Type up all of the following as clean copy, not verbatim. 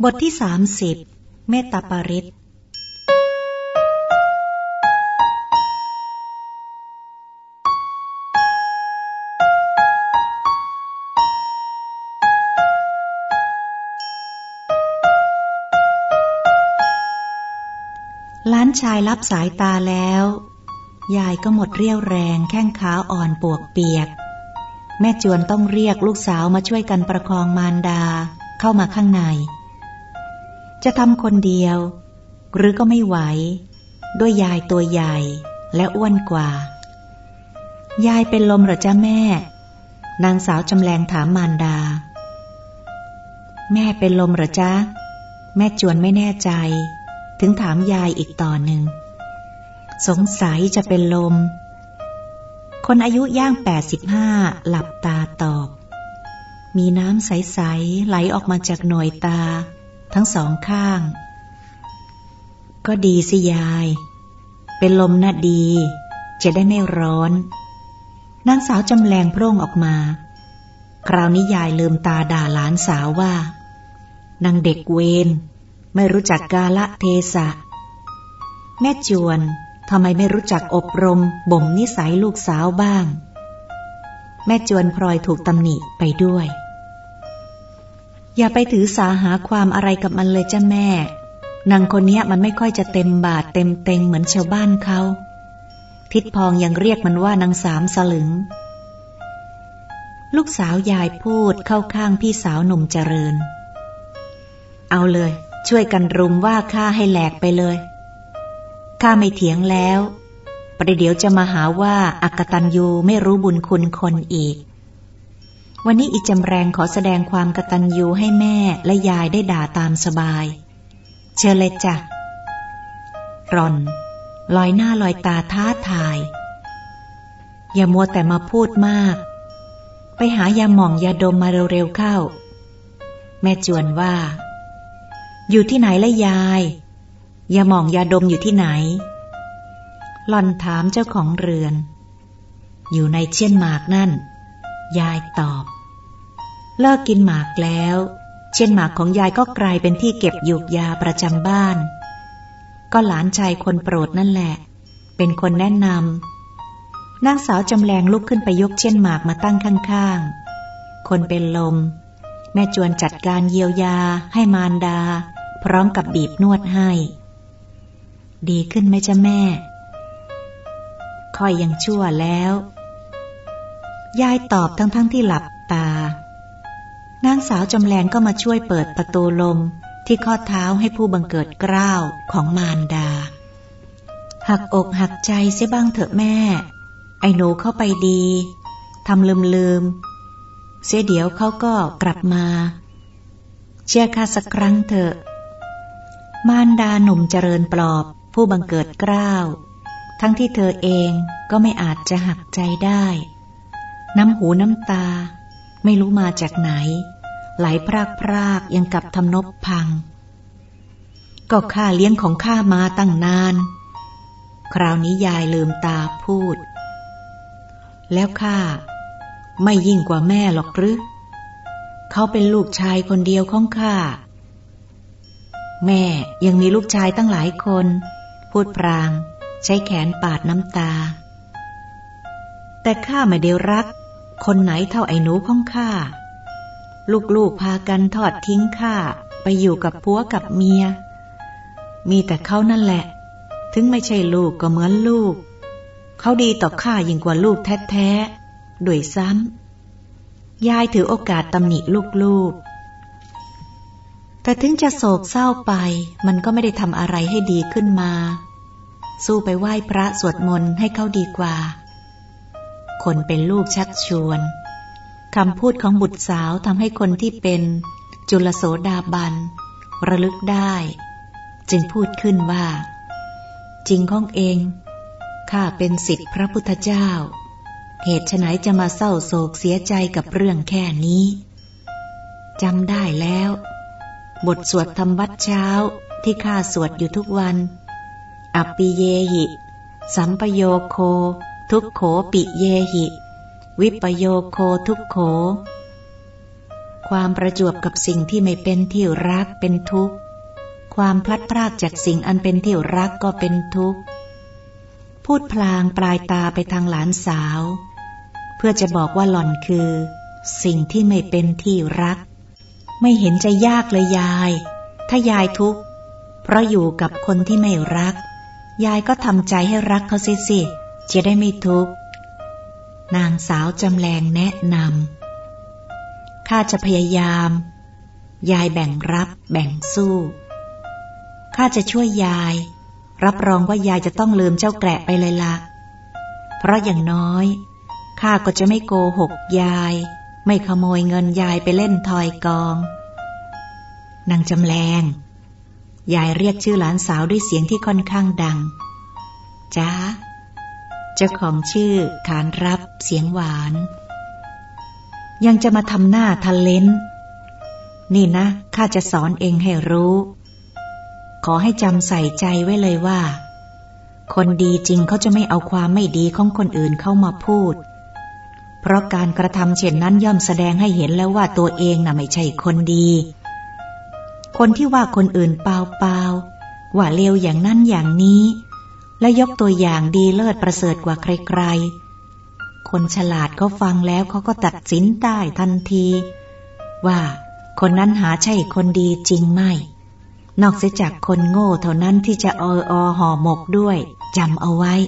บทที่30เมตตาปริตหลานชายรับสายตาแล้วยายก็หมดเรี่ยวแรงแข้งขาอ่อนปวกเปียกแม่จวนต้องเรียกลูกสาวมาช่วยกันประคองมารดาเข้ามาข้างในจะทำคนเดียวหรือก็ไม่ไหวด้วยยายตัวใหญ่และอ้วนกว่ายายเป็นลมเหรอจ๊ะแม่นางสาวจำแรงถามมารดาแม่เป็นลมเหรอจ๊ะแม่จวนไม่แน่ใจถึงถามยายอีกต่อหนึ่งสงสัยจะเป็นลมคนอายุย่าง85หลับตาตอบมีน้ำใสๆไหลออกมาจากหน่วยตาทั้งสองข้างก็ดีสิยายเป็นลมน่ะดีจะได้ไม่ร้อนนางสาวจำแรงโพร่งออกมาคราวนี้ยายลืมตาด่าหลานสาวว่านางเด็กเวรไม่รู้จักกาลเทศะแม่จวนทำไมไม่รู้จักอบรมบ่มนิสัยลูกสาวบ้างแม่จวนพลอยถูกตำหนิไปด้วยอย่าไปถือสาหาความอะไรกับมันเลยจ้ะแม่นางคนนี้มันไม่ค่อยจะเต็มบาทเต็มเต็งเหมือนชาวบ้านเขาทิดพองยังเรียกมันว่านางสามสลึงลูกสาวยายพูดเข้าข้างพี่สาวหนุ่มเจริญเอาเลยช่วยกันรุมว่าข้าให้แหลกไปเลยข้าไม่เถียงแล้วประเดี๋ยวจะมาหาว่าอกตัญญูไม่รู้บุญคุณคนอีกวันนี้อีจำแรงขอแสดงความกตัญญูให้แม่และยายได้ด่าตามสบายเชิญเลยจ้ะร่อนลอยหน้าลอยตาท้าทายอย่ามัวแต่มาพูดมากไปหายาหม่องยาดมมาเร็วๆเข้าแม่จวนว่าอยู่ที่ไหนละยายยาหม่องยาดมอยู่ที่ไหนหล่อนถามเจ้าของเรือนอยู่ในเชี่ยนหมากนั่นยายตอบเลิกกินหมากแล้วเชี่ยนหมากของยายก็กลายเป็นที่เก็บหยูกยาประจำบ้านก็หลานชายคนโปรดนั่นแหละเป็นคนแนะนำนางสาวจำแรงลุกขึ้นไปยกเชี่ยนหมากมาตั้งข้างๆคนเป็นลมแม่จวนจัดการเยียวยาให้มารดาพร้อมกับบีบนวดให้ดีขึ้นไหมจ๊ะแม่ค่อยยังชั่วแล้วยายตอบทั้งที่หลับตานางสาวจำแรงก็มาช่วยเปิดประตูลมที่ข้อเท้าให้ผู้บังเกิดเกล้าของมารดาหักอกหักใจเสียบ้างเถอะแม่ไอ้หนูเข้าไปดีทำลืมเสียเดี๋ยวเขาก็กลับมาเชื่อข้าสักครั้งเถอะมารดาหนุ่มเจริญปลอบผู้บังเกิดเกล้าทั้งที่เธอเองก็ไม่อาจจะหักใจได้น้ำหูน้ำตาไม่รู้มาจากไหนไหลพรากยังกับทำนบพังก็ข้าเลี้ยงของข้ามาตั้งนานคราวนี้ยายลืมตาพูดแล้วข้าไม่ยิ่งกว่าแม่หรอกหรือเขาเป็นลูกชายคนเดียวของข้าแม่ยังมีลูกชายตั้งหลายคนพูดพรางใช้แขนปาดน้ำตาแต่ข้าไม่ได้รักคนไหนเท่าไอ้หนูของข้าลูกๆพากันทอดทิ้งข้าไปอยู่กับผัวกับเมียมีแต่เขานั่นแหละถึงไม่ใช่ลูกก็เหมือนลูกเขาดีต่อข้ายิ่งกว่าลูกแท้ๆด้วยซ้ำยายถือโอกาสตำหนิลูกๆแต่ถึงจะโศกเศร้าไปมันก็ไม่ได้ทำอะไรให้ดีขึ้นมาสู้ไปไหว้พระสวดมนต์ให้เขาดีกว่าคนเป็นลูกชักชวนคำพูดของบุตรสาวทำให้คนที่เป็นจุลโสดาบันระลึกได้จึงพูดขึ้นว่าจริงของเองข้าเป็นศิษย์พระพุทธเจ้าเหตุไฉนจะมาเศร้าโศกเสียใจกับเรื่องแค่นี้จำได้แล้วบทสวดธรรมวัดเช้าที่ข้าสวดอยู่ทุกวันอัปปิเยหิสัมปโยโคทุกโขปิเยหิวิปโยโคทุกโขความประจวบกับสิ่งที่ไม่เป็นที่รักเป็นทุกข์ความพลัดพรากจากสิ่งอันเป็นที่รักก็เป็นทุกข์พูดพลางปลายตาไปทางหลานสาวเพื่อจะบอกว่าหล่อนคือสิ่งที่ไม่เป็นที่รักไม่เห็นจะยากเลยยายถ้ายายทุกข์เพราะอยู่กับคนที่ไม่รักยายก็ทำใจให้รักเขาสิจะได้ไม่ทุกข์นางสาวจำแรงแนะนำข้าจะพยายามยายแบ่งรับแบ่งสู้ข้าจะช่วยยายรับรองว่ายายจะต้องลืมเจ้าแกระไปเลยละเพราะอย่างน้อยข้าก็จะไม่โกหกยายไม่ขโมยเงินยายไปเล่นทอยกองนางจำแรงยายเรียกชื่อหลานสาวด้วยเสียงที่ค่อนข้างดังจ้าเจ้าของชื่อขานรับเสียงหวานยังจะมาทำหน้าทะเลนนี่นะข้าจะสอนเองให้รู้ขอให้จำใส่ใจไว้เลยว่าคนดีจริงเขาจะไม่เอาความไม่ดีของคนอื่นเข้ามาพูดเพราะการกระทำเช่นนั้นย่อมแสดงให้เห็นแล้วว่าตัวเองน่ะไม่ใช่คนดีคนที่ว่าคนอื่นเปล่าๆว่าเลวอย่างนั้นอย่างนี้และยกตัวอย่างดีเลิศประเสริฐกว่าใครๆคนฉลาดเขาฟังแล้วเขาก็ตัดสินได้ทันทีว่าคนนั้นหาใช่คนดีจริงไม่นอกเสียจากคนโง่เท่านั้นที่จะห่อหมกด้วยจำเอาไว้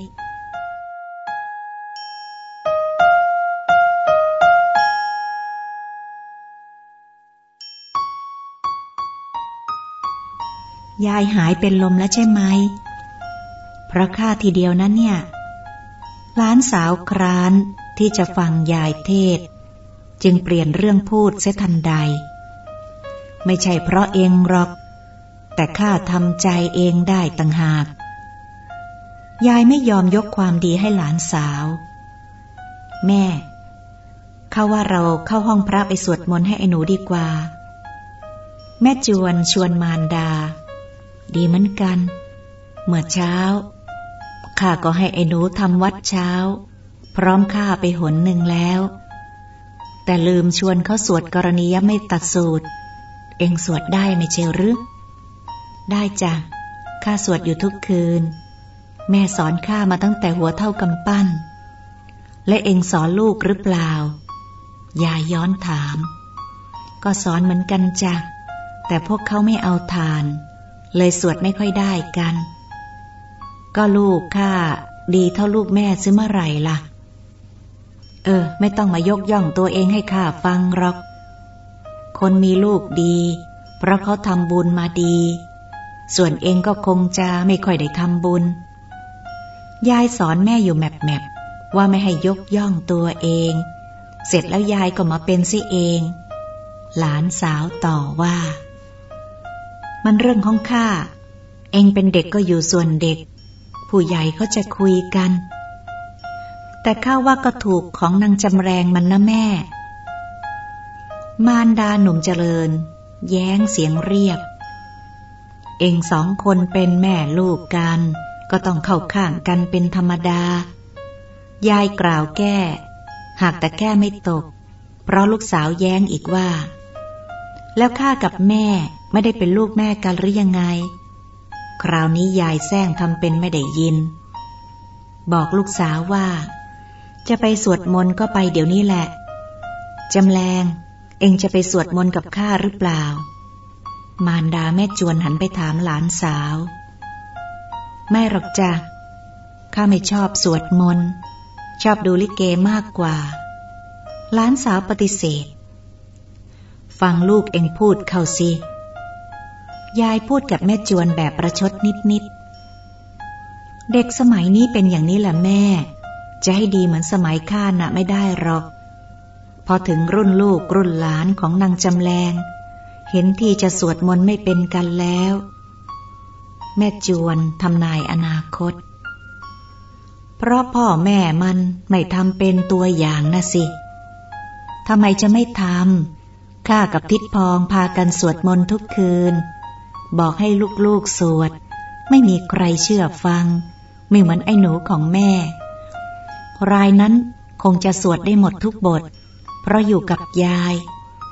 ยายหายเป็นลมแล้วใช่ไหมเพราะข้าทีเดียวนั้นเนี่ยหลานสาวคร้านที่จะฟังยายเทศจึงเปลี่ยนเรื่องพูดเสียทันใดไม่ใช่เพราะเองหรอกแต่ข้าทำใจเองได้ต่างหากยายไม่ยอมยกความดีให้หลานสาวแม่ข้าว่าเราเข้าห้องพระไปสวดมนต์ให้ไอ้หนูดีกว่าแม่จวนชวนมารดาดีเหมือนกันเมื่อเช้าข้าก็ให้ไอ้หนูทำวัดเช้าพร้อมข้าไปหนหนึ่งแล้วแต่ลืมชวนเขาสวดกรณียเมตตาสูตรเอ็งสวดได้ไม่ใช่หรือได้จ้ะข้าสวดอยู่ทุกคืนแม่สอนข้ามาตั้งแต่หัวเท่ากำปั้นและเอ็งสอนลูกหรือเปล่ายายย้อนถามก็สอนเหมือนกันจ้ะแต่พวกเขาไม่เอาทานเลยสวดไม่ค่อยได้กันก็ลูกข้าดีเท่าลูกแม่ซื้อเมื่อไหร่ล่ะไม่ต้องมายกย่องตัวเองให้ข้าฟังหรอกคนมีลูกดีเพราะเขาทำบุญมาดีส่วนเองก็คงจะไม่ค่อยได้ทำบุญยายสอนแม่อยู่แมบว่าไม่ให้ยกย่องตัวเองเสร็จแล้วยายก็มาเป็นซิเองหลานสาวต่อว่ามันเรื่องของข้าเองเป็นเด็กก็อยู่ส่วนเด็กผู้ใหญ่เขาจะคุยกันแต่ข้าว่าก็ถูกของนางจำแรงมันนะแม่มารดาหนุ่มเจริญแย้งเสียงเรียบเองสองคนเป็นแม่ลูกกันก็ต้องเข้าข้างกันเป็นธรรมดายายกล่าวแก้หากแต่แก้ไม่ตกเพราะลูกสาวแย้งอีกว่าแล้วข้ากับแม่ไม่ได้เป็นลูกแม่กันหรือยังไงคราวนี้ยายแซงทำเป็นไม่ได้ยินบอกลูกสาวว่าจะไปสวดมนต์ก็ไปเดี๋ยวนี้แหละจำแรงเองจะไปสวดมนต์กับข้าหรือเปล่ามารดาแม่จวนหันไปถามหลานสาวไม่หรอกจ้ะข้าไม่ชอบสวดมนต์ชอบดูลิเกมากกว่าหลานสาวปฏิเสธฟังลูกเองพูดเข้าสิยายพูดกับแม่จวนแบบประชดนิดๆเด็กสมัยนี้เป็นอย่างนี้แหละแม่จะให้ดีเหมือนสมัยข้าน่ะไม่ได้หรอกพอถึงรุ่นลูกรุ่นหลานของนางจำแรงเห็นที่จะสวดมนต์ไม่เป็นกันแล้วแม่จวนทำนายอนาคตเพราะพ่อแม่มันไม่ทำเป็นตัวอย่างนะสิทำไมจะไม่ทำข้ากับทิดพองพากันสวดมนต์ทุกคืนบอกให้ลูกๆสวดไม่มีใครเชื่อฟังไม่เหมือนไอ้หนูของแม่รายนั้นคงจะสวดได้หมดทุกบทเพราะอยู่กับยาย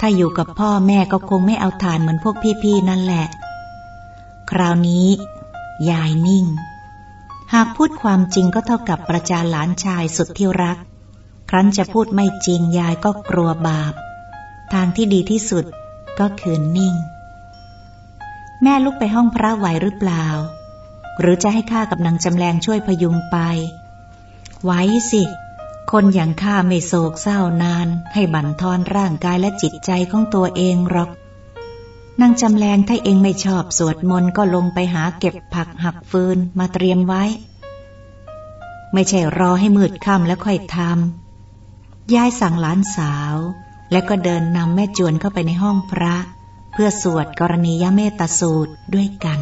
ถ้าอยู่กับพ่อแม่ก็คงไม่เอาทานเหมือนพวกพี่ๆนั่นแหละคราวนี้ยายนิ่งหากพูดความจริงก็เท่ากับประจานหลานชายสุดที่รักครั้นจะพูดไม่จริงยายก็กลัวบาปทางที่ดีที่สุดก็คือนิ่งแม่ลุกไปห้องพระไหวหรือเปล่าหรือจะให้ข้ากับนางจำแรงช่วยพยุงไปไหวสิคนอย่างข้าไม่โศกเศร้านานให้บั่นทอนร่างกายและจิตใจของตัวเองหรอกนางจำแรงถ้าเองไม่ชอบสวดมนต์ก็ลงไปหาเก็บผักหักฟืนมาเตรียมไว้ไม่ใช่รอให้มืดค่ำแล้วค่อยทำยายสั่งหลานสาวและก็เดินนำแม่จวนเข้าไปในห้องพระเพื่อสวดกรณียเมตสูตรด้วยกัน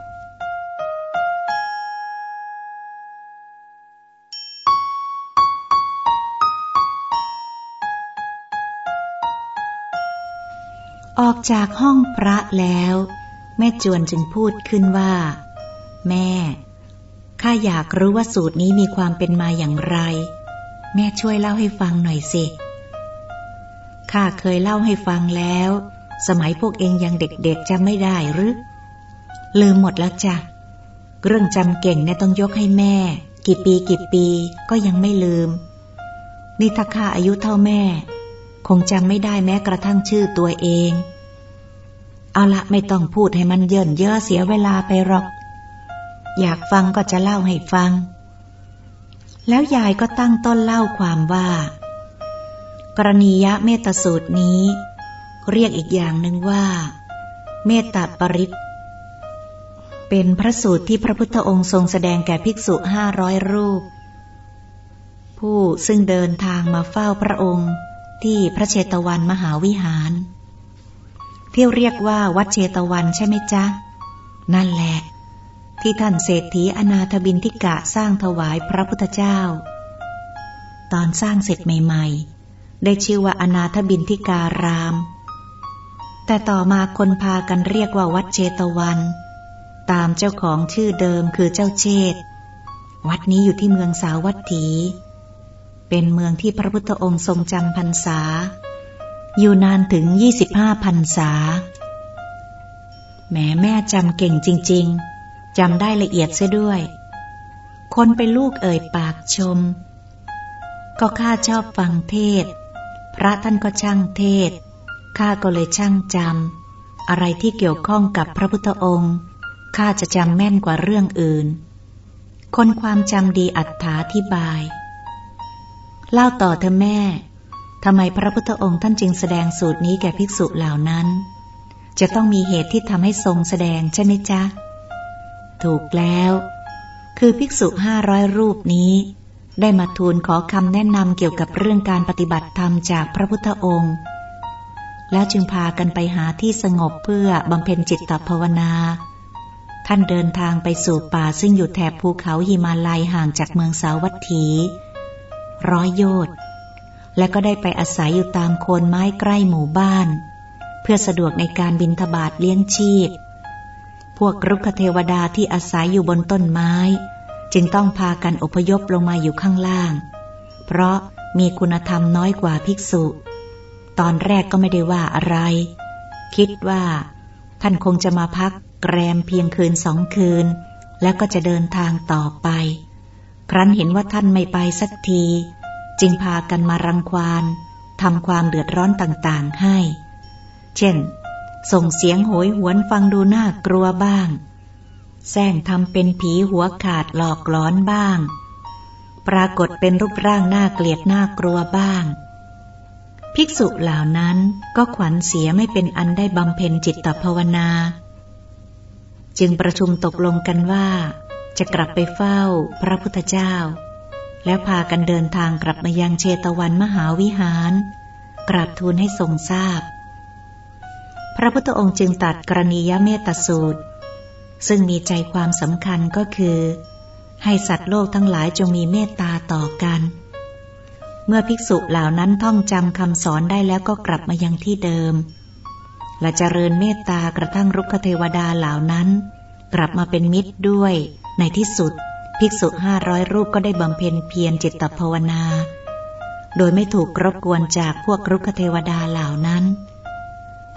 ออกจากห้องพระแล้วแม่จวนจึงพูดขึ้นว่าแม่ข้าอยากรู้ว่าสูตรนี้มีความเป็นมาอย่างไรแม่ช่วยเล่าให้ฟังหน่อยสิข้าเคยเล่าให้ฟังแล้วสมัยพวกเองยังเด็กๆจำไม่ได้หรือลืมหมดแล้วจ้ะเรื่องจำเก่งเนี่ยต้องยกให้แม่กี่ปีก็ยังไม่ลืมนี่ถ้าข้าอายุเท่าแม่คงจำไม่ได้แม้กระทั่งชื่อตัวเองเอาละไม่ต้องพูดให้มันเยินเย้อเสียเวลาไปหรอกอยากฟังก็จะเล่าให้ฟังแล้วยายก็ตั้งต้นเล่าความว่ากรณียเมตสูตรนี้เรียกอีกอย่างหนึ่งว่าเมตตาปริตเป็นพระสูตรที่พระพุทธองค์ทรงแสดงแก่ภิกษุ500 รูปผู้ซึ่งเดินทางมาเฝ้าพระองค์ที่พระเชตวันมหาวิหารที่เรียกว่าวัดเชตวันใช่ไหมจ๊ะนั่นแหละที่ท่านเศรษฐีอนาถบิณฑิกะสร้างถวายพระพุทธเจ้าตอนสร้างเสร็จใหม่ๆได้ชื่อว่าอนาถบิณฑิการามแต่ต่อมาคนพากันเรียกว่าวัดเชตวันตามเจ้าของชื่อเดิมคือเจ้าเชษฐ์วัดนี้อยู่ที่เมืองสาวัตถีเป็นเมืองที่พระพุทธองค์ทรงจำพรรษาอยู่นานถึง25 พรรษาแม่จำเก่งจริงๆจำได้ละเอียดเสียด้วยคนเป็นลูกเอ่ยปากชมก็ข้าชอบฟังเทศพระท่านก็ช่างเทศข้าก็เลยช่างจำอะไรที่เกี่ยวข้องกับพระพุทธองค์ข้าจะจำแม่นกว่าเรื่องอื่นคนความจำดีอธิบายเล่าต่อเถอะแม่ทำไมพระพุทธองค์ท่านจึงแสดงสูตรนี้แก่ภิกษุเหล่านั้นจะต้องมีเหตุที่ทำให้ทรงแสดงใช่ไหมจ๊ะถูกแล้วคือภิกษุ500 รูปนี้ได้มาทูลขอคำแนะนำเกี่ยวกับเรื่องการปฏิบัติธรรมจากพระพุทธองค์แล้วจึงพากันไปหาที่สงบเพื่อบำเพ็ญจิตตภาวนาท่านเดินทางไปสู่ป่าซึ่งอยู่แถบภูเขาหิมาลัยห่างจากเมืองสาวัตถี100 โยชน์และก็ได้ไปอาศัยอยู่ตามโคนไม้ใกล้หมู่บ้านเพื่อสะดวกในการบิณฑบาตเลี้ยงชีพพวกรุกขเทวดาที่อาศัยอยู่บนต้นไม้จึงต้องพากันอพยพลงมาอยู่ข้างล่างเพราะมีคุณธรรมน้อยกว่าภิกษุตอนแรกก็ไม่ได้ว่าอะไรคิดว่าท่านคงจะมาพักแรมเพียงคืน2 คืนแล้วก็จะเดินทางต่อไปครั้นเห็นว่าท่านไม่ไปสักทีจึงพากันมารังควานทำความเดือดร้อนต่างๆให้เช่นส่งเสียงโหยหวนฟังดูน่ากลัวบ้างแสร้งทำเป็นผีหัวขาดหลอกหลอนบ้างปรากฏเป็นรูปร่างน่าเกลียดน่ากลัวบ้างภิกษุเหล่านั้นก็ขวัญเสียไม่เป็นอันได้บำเพ็ญจิตตภาวนาจึงประชุมตกลงกันว่าจะกลับไปเฝ้าพระพุทธเจ้าแล้วพากันเดินทางกลับมายังเชตวันมหาวิหารกราบทูลให้ทรงทราบพระพุทธองค์จึงตรัสกรณียเมตสูตรซึ่งมีใจความสำคัญก็คือให้สัตว์โลกทั้งหลายจงมีเมตตาต่อกันเมื่อภิกษุเหล่านั้นท่องจำคำสอนได้แล้วก็กลับมายังที่เดิมและเจริญเมตตากระทั่งรุกขเทวดาเหล่านั้นกลับมาเป็นมิตรด้วยในที่สุดภิกษุ500 รูปก็ได้บำเพ็ญเพียรจิตตภาวนาโดยไม่ถูกรบกวนจากพวกรุกขเทวดาเหล่านั้น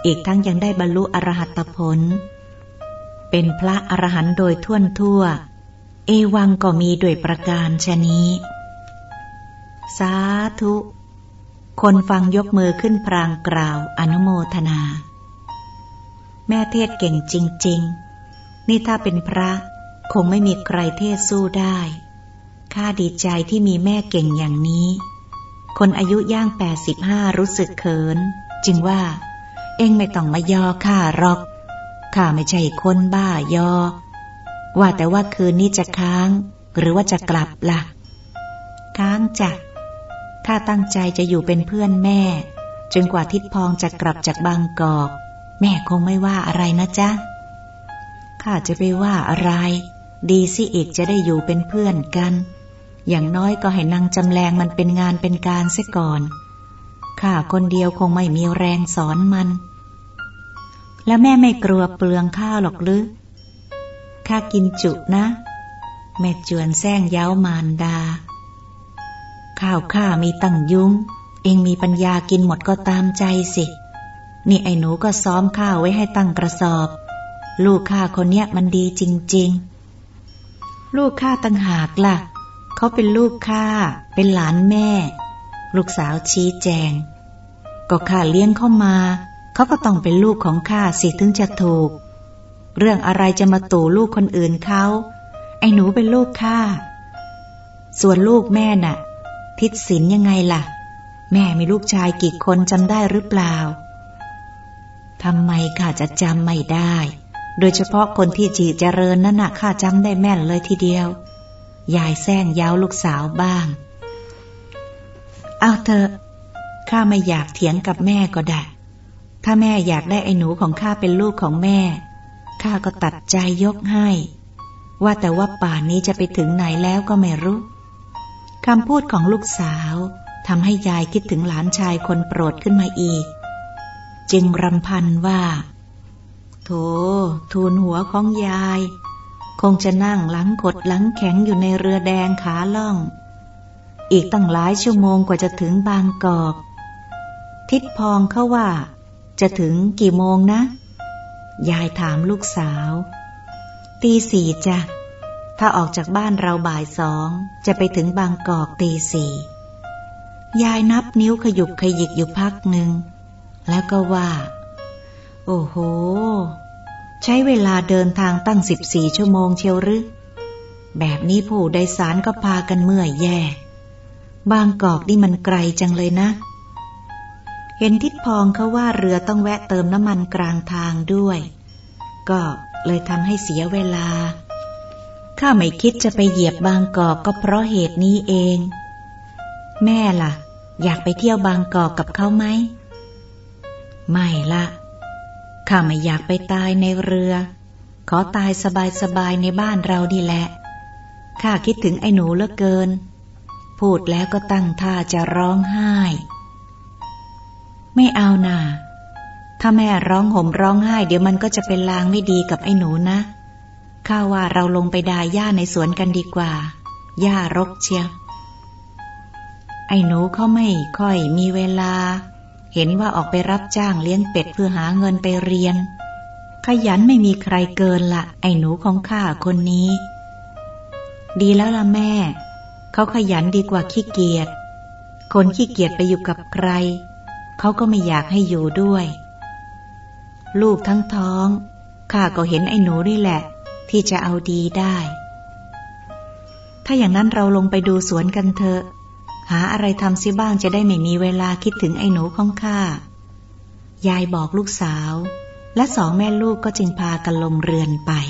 อีกทั้งยังได้บรรลุอรหัตผลเป็นพระอรหันต์โดยทั่วทั่วเอวังก็มีด้วยประการชนี้สาธุคนฟังยกมือขึ้นพรางกล่าวอนุโมทนาแม่เทศเก่งจริงๆนี่ถ้าเป็นพระคงไม่มีใครเทศสู้ได้ข้าดีใจที่มีแม่เก่งอย่างนี้คนอายุย่าง85รู้สึกเขินจึงว่าเอ็งไม่ต้องมายอข้าหรอกข้าไม่ใช่คนบ้ายอว่าแต่ว่าคืนนี้จะค้างหรือว่าจะกลับล่ะค้างจ้ะข้าตั้งใจจะอยู่เป็นเพื่อนแม่จนกว่าทิดพองจะกลับจากบางกอกแม่คงไม่ว่าอะไรนะจ๊ะข้าจะไปว่าอะไรดีสิอีกจะได้อยู่เป็นเพื่อนกันอย่างน้อยก็ให้นางจำแรงมันเป็นงานเป็นการเสียก่อนข้าคนเดียวคงไม่มีแรงสอนมันแล้วแม่ไม่กลัวเปลืองข้าวหรอกหรือข้ากินจุนะแม่จวนแซงเย้ามารดาข้าวข้ามีตั้งยุ้งเองมีปัญญากินหมดก็ตามใจสินี่ไอ้หนูก็ซ้อมข้าวไว้ให้ตั้งกระสอบลูกข้าคนเนี้ยมันดีจริงๆลูกข้าตั้งหากล่ะเขาเป็นลูกข้าเป็นหลานแม่ลูกสาวชี้แจงก็ข้าเลี้ยงเขามาเขาก็ต้องเป็นลูกของข้าสิถึงจะถูกเรื่องอะไรจะมาตู่ลูกคนอื่นเขาไอ้หนูเป็นลูกข้าส่วนลูกแม่น่ะทิศศิลป์ยังไงล่ะแม่มีลูกชายกี่คนจำได้หรือเปล่าทำไมข้าจะจำไม่ได้โดยเฉพาะคนที่จีเจริญนั่นน่ะข้าจำได้แม่นเลยทีเดียวยายแซงย้าวลูกสาวบ้างเอาเถอะข้าไม่อยากเถียงกับแม่ก็ได้ถ้าแม่อยากได้ไอ้หนูของข้าเป็นลูกของแม่ข้าก็ตัดใจยกให้ว่าแต่ว่าป่านนี้จะไปถึงไหนแล้วก็ไม่รู้คำพูดของลูกสาวทำให้ยายคิดถึงหลานชายคนโปรดขึ้นมาอีกจึงรำพันว่าโธ่ทูลหัวของยายคงจะนั่งหลังกดหลังแข็งอยู่ในเรือแดงขาล่องอีกตั้งหลายชั่วโมงกว่าจะถึงบางกอกทิดพองเขาว่าจะถึงกี่โมงนะยายถามลูกสาวตี 4จ้ะถ้าออกจากบ้านเราบ่าย 2จะไปถึงบางกอกตี 4ยายนับนิ้วขยุกขยิกอยู่พักหนึ่งแล้วก็ว่าโอ้โหใช้เวลาเดินทางตั้ง14 ชั่วโมงเชียวหรือแบบนี้ผู้โดยสารก็พากันเมื่อยแย่บางกอกนี่มันไกลจังเลยนะเห็นทิดพองเขาว่าเรือต้องแวะเติมน้ำมันกลางทางด้วยก็เลยทำให้เสียเวลาข้าไม่คิดจะไปเหยียบบางกอกก็เพราะเหตุนี้เองแม่ล่ะอยากไปเที่ยวบางกอกกับเขาไหมไม่ละข้าไม่อยากไปตายในเรือขอตายสบายๆในบ้านเราดีแหละข้าคิดถึงไอ้หนูเหลือเกินพูดแล้วก็ตั้งท่าจะร้องไห้ไม่เอาน่ะถ้าแม่ร้องห่มร้องไห้เดี๋ยวมันก็จะเป็นลางไม่ดีกับไอ้หนูนะข้าว่าเราลงไปดาหญ้าในสวนกันดีกว่าหญ้ารกเชียวไอ้หนูเขาไม่ค่อยมีเวลาเห็นว่าออกไปรับจ้างเลี้ยงเป็ดเพื่อหาเงินไปเรียนขยันไม่มีใครเกินละไอ้หนูของข้าคนนี้ดีแล้วล่ะแม่เขาขยันดีกว่าขี้เกียจคนขี้เกียจไปอยู่กับใครเขาก็ไม่อยากให้อยู่ด้วยลูกทั้งท้องข้าก็เห็นไอ้หนูนี่แหละที่จะเอาดีได้ถ้าอย่างนั้นเราลงไปดูสวนกันเถอะหาอะไรทำซิบ้างจะได้ไม่มีเวลาคิดถึงไอ้หนูของข้ายายบอกลูกสาวและสองแม่ลูกก็จึงพากันลงเรือนไป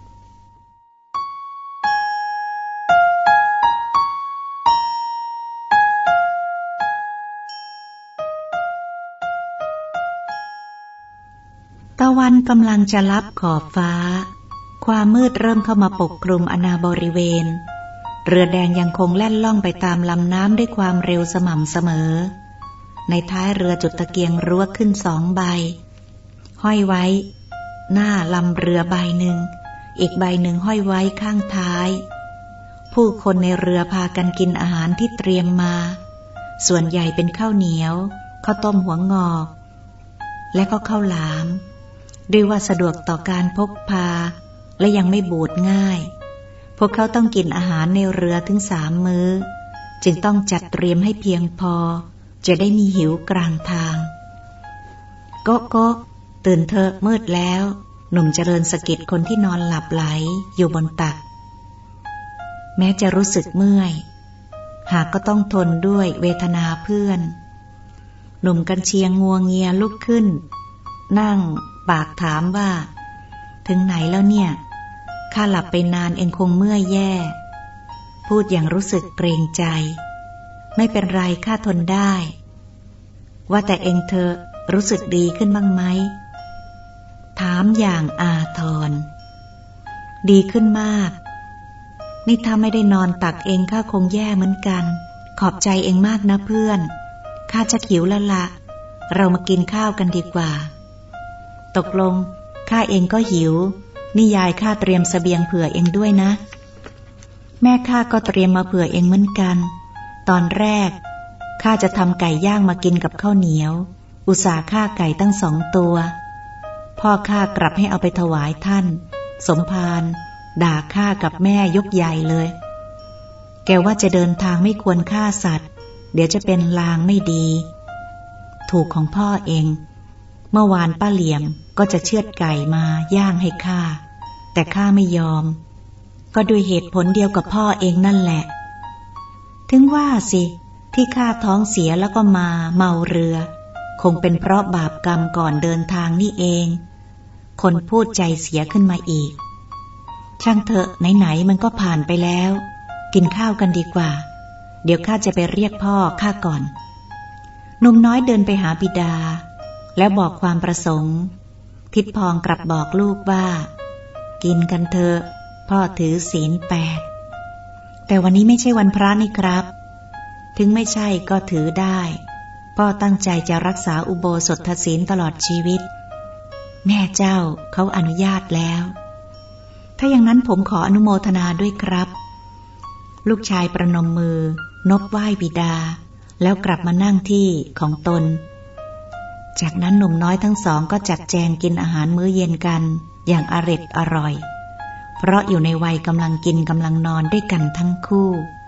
ตะวันกำลังจะลับขอบฟ้าความมืดเริ่มเข้ามาปกคลุมอาณาบริเวณเรือแดงยังคงแล่นล่องไปตามลำน้ำด้วยความเร็วสม่ำเสมอในท้ายเรือจุดตะเกียงรั้วขึ้น2 ใบห้อยไว้หน้าลำเรือใบหนึ่งอีกใบหนึ่งห้อยไว้ข้างท้ายผู้คนในเรือพากันกินอาหารที่เตรียมมาส่วนใหญ่เป็นข้าวเหนียวข้าวต้มหัวงอกและก็ข้าวหลามด้วยว่าสะดวกต่อการพกพาและยังไม่บูดง่ายพวกเขาต้องกินอาหารในเรือถึง3 มื้อจึงต้องจัดเตรียมให้เพียงพอจะได้มีหิวกลางทางโก๊ะโก๊ะตื่นเถอะมืดแล้วหนุ่มเจริญสะกิดคนที่นอนหลับไหลอยู่บนตักแม้จะรู้สึกเมื่อยหากก็ต้องทนด้วยเวทนาเพื่อนหนุ่มกันเชียงงัวเงียลุกขึ้นนั่งปากถามว่าถึงไหนแล้วเนี่ยข้าหลับไปนานเองคงเมื่อยแย่พูดอย่างรู้สึกเกรงใจไม่เป็นไรข้าทนได้ว่าแต่เองเธอรู้สึกดีขึ้นบ้างไหมถามอย่างอาทรดีขึ้นมากนี่ถ้าไม่ได้นอนตักเองข้าคงแย่เหมือนกันขอบใจเองมากนะเพื่อนข้าจะหิวแล้วละเรามากินข้าวกันดีกว่าตกลงข้าเองก็หิวนี่ยายข้าเตรียมเสบียงเผื่อเองด้วยนะแม่ข้าก็เตรียมมาเผื่อเองเหมือนกันตอนแรกข้าจะทำไก่ย่างมากินกับข้าวเหนียวอุตส่าห์ฆ่าไก่ตั้ง2 ตัวพ่อข้ากลับให้เอาไปถวายท่านสมภารด่าข้ากับแม่ยกใหญ่เลยแกว่าจะเดินทางไม่ควรฆ่าสัตว์เดี๋ยวจะเป็นลางไม่ดีถูกของพ่อเองเมื่อวานป้าเหลี่ยมก็จะเชือดไก่มาย่างให้ข้าแต่ข้าไม่ยอมก็ด้วยเหตุผลเดียวกับพ่อเองนั่นแหละถึงว่าสิที่ข้าท้องเสียแล้วก็มาเมาเรือคงเป็นเพราะบาปกรรมก่อนเดินทางนี่เองคนพูดใจเสียขึ้นมาอีกช่างเถอะไหนๆมันก็ผ่านไปแล้วกินข้าวกันดีกว่าเดี๋ยวข้าจะไปเรียกพ่อข้าก่อนหนุ่มน้อยเดินไปหาบิดาแล้วบอกความประสงค์ทิดพองกลับบอกลูกว่ากินกันเถอะพ่อถือศีล8แต่วันนี้ไม่ใช่วันพระนี่ครับถึงไม่ใช่ก็ถือได้พ่อตั้งใจจะรักษาอุโบสถศีลตลอดชีวิตแม่เจ้าเขาอนุญาตแล้วถ้าอย่างนั้นผมขออนุโมทนาด้วยครับลูกชายประนมมือนบไหว้บิดาแล้วกลับมานั่งที่ของตนจากนั้นหนุ่มน้อยทั้งสองก็จัดแจงกินอาหารมื้อเย็นกันอย่างอร่อยเพราะอยู่ในวัยกำลังกินกำลังนอนด้วยกันทั้งคู่